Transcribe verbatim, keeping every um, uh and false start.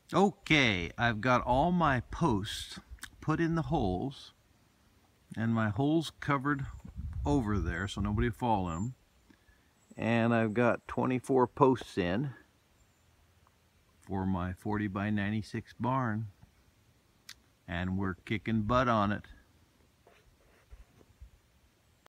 Okay, I've got all my posts put in the holes and my holes covered over there so nobody will fall in them. And I've got twenty-four posts in for my forty by ninety-six barn, and we're kicking butt on it.